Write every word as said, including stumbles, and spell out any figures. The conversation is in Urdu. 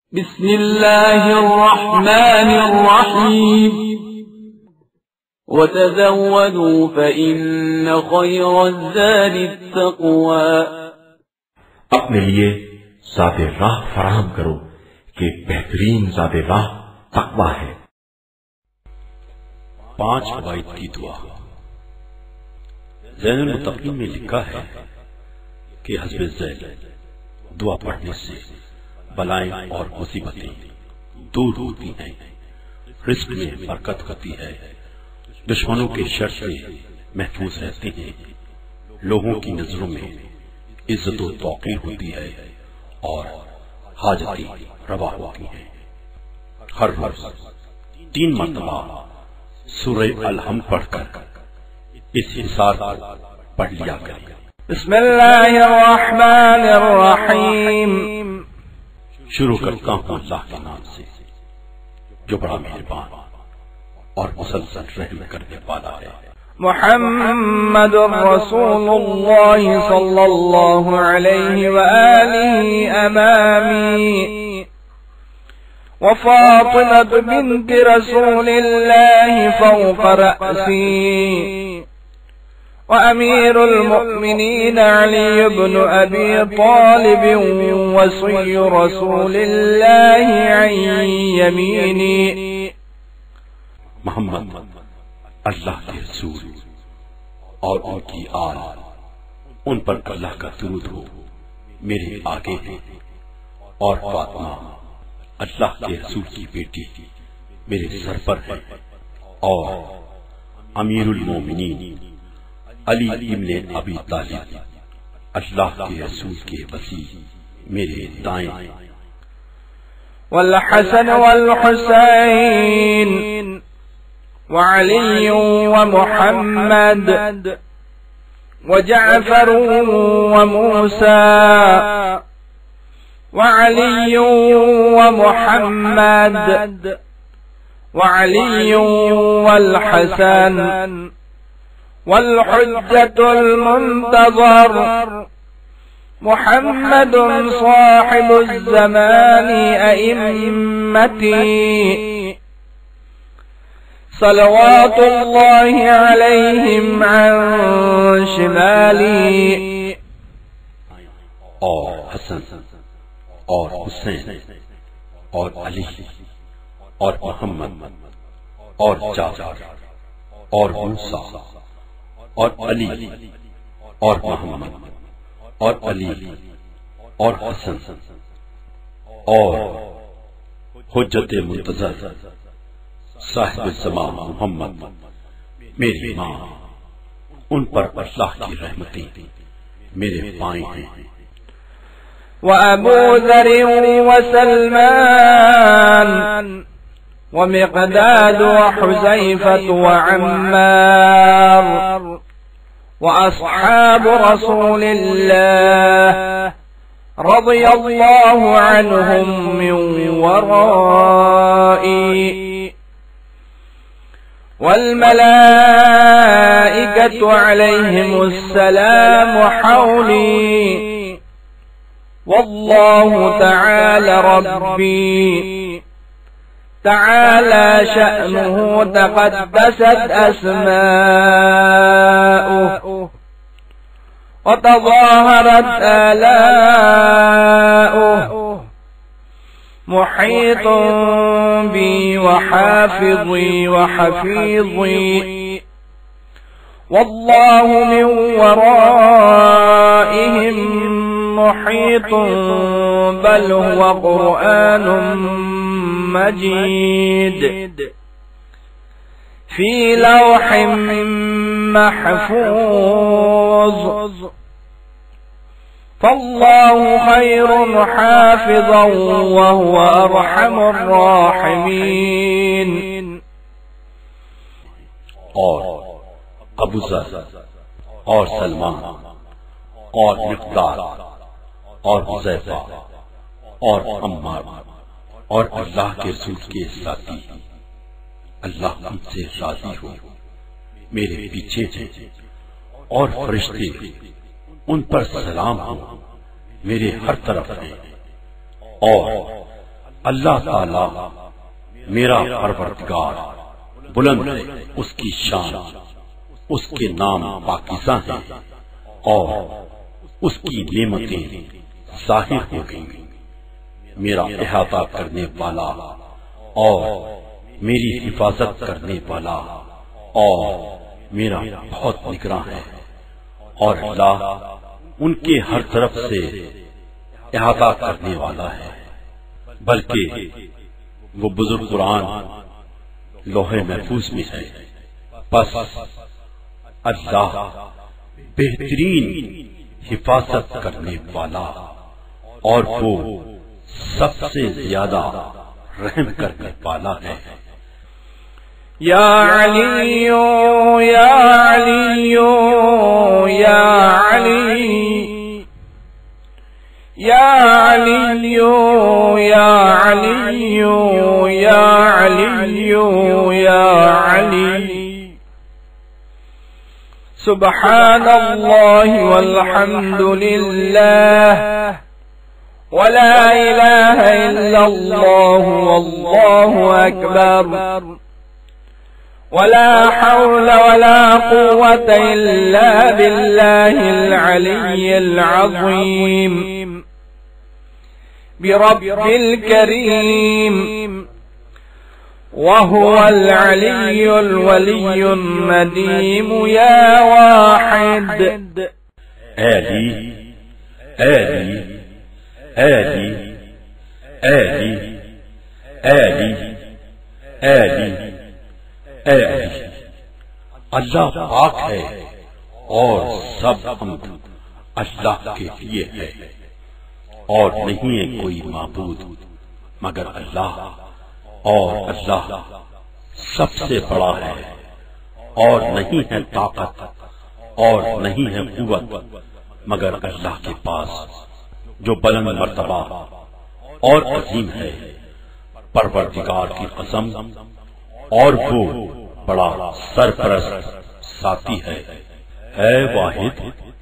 بسم الله الرحمن الرحيم وتزودوا فإن خير الزاد التقوى اپنے لیے ذات راہ فراہم کرو کہ بہترین ذات راہ تقویٰ ہے۔ پانچ فوائد کی دعا۔ زین المتقین میں لکھا ہے کہ حزب زید دعا پڑھنے سے بلائیں اور مصیبتیں دور ہوتی ہیں، رزق میں برکت ہوتی ہے، دشمنوں کے شر سے محفوظ رہتے ہیں، لوگوں کی نظروں میں عزت و توقیر ہوتی ہے اور حاجتیں روا ہوتی ہیں۔ ہر روز تین مرتبہ سورہ الحمد پڑھ کر اس حصار کو پڑھ لیا کریں۔ بسم اللہ الرحمن الرحیم۔ شروع کرتا ہوں اللہ کے نام سے جو بڑا مہربان اور مسلسل رحم کرنے والا ہے۔ محمد رسول اللہ صلی اللہ علیہ وآلہ امامی وفاطمة بنت رسول الله فوق رأسي وأمير المؤمنين علي بن أبي طالب وصي رسول الله عن يميني۔ محمد اللہ کے رسول اور ان کی آل، ان پر اللہ کا درود ہو، میرے آگے ہیں، اور فاطمہ اللہ کے رسول کی بیٹی میرے سر پر ہے، اور امیر المومنین علی ابن ابی طالب اللہ کے رسول کے وصی میرے دائیں ہیں۔ والحسن والحسین وعلي ومحمد وجعفر وموسى وعلي ومحمد وعلي والحسن والحجة المنتظر محمد صاحب الزمان أئمتي صلوات الله عليهم عن شمالي۔ اور حسن اور حسین اور علی اور محمد اور جعفر اور موسیٰ اور علی اور محمد اور علی اور حسن اور حجت منتظر صاحب الزمان محمد میری ماں، ان پر اللہ کی رحمتیں میرے پائیں ہیں۔ وأبو ذر وسلمان ومقداد وحذيفة وعمار وأصحاب رسول الله رضي الله عنهم من ورائي والملائكة عليهم السلام حولي والله تعالى ربي تعالى شأنه تقدست أسماؤه وتظاهرت آلاؤه محيط بي وحافظي وحفيظي والله من ورائهم محيط بل هو قرآن مجيد في لوح محفوظ فالله خير حافظا وهو أرحم الراحمين۔ اور ابو ذر اور سلمان اور مقداد اور حذیفہ اور عمار اور اللہ کے رسول کے ساتھی، اللہ ان سے راضی ہو، میرے پیچھے ہیں، اور فرشتے ان پر سلام ہو، میرے ہر طرف ہیں، اور اللہ تعالی میرا پروردگار بلند ہے، اس کی شان، اس کے نام پاکیزہ ہیں اور اس کی نعمتیں ظاہر ہو گئیں۔ میرا احاطہ کرنے والا اور میری حفاظت کرنے والا اور میرا بہت نگراں ہے، اور اللہ ان کے ہر طرف سے احاطہ کرنے والا ہے۔ بلکہ وہ بزرگ قرآن لوح محفوظ میں ہے، بس اللہ بہترین حفاظت کرنے والا اور وہ سب سے زیادہ رحم کرنے والا ہے۔ یا علی یا علی یا علی یا علی یا علی یا علی یا علی سبحان اللہ والحمد للہ ولا الہ الا اللہ واللہ اکبر ولا حول ولا قوة إلا بالله العلي العظيم برب الكريم وهو العلي الولي المديم يا واحد اے علی اے علی اے علی اے علی اے علی اے علی اے علی اللہ پاک ہے اور سب حمد اللہ کے لیے ہے، اور نہیں ہے کوئی معبود مگر اللہ، اور اللہ سب سے بڑا ہے، اور نہیں ہے طاقت اور نہیں ہے قوت مگر اللہ کے پاس جو بلند مرتبہ اور عظیم ہے۔ پروردگار کی قسم، اور وہ بڑا سرپرست ساتھی ہے۔ اے واحد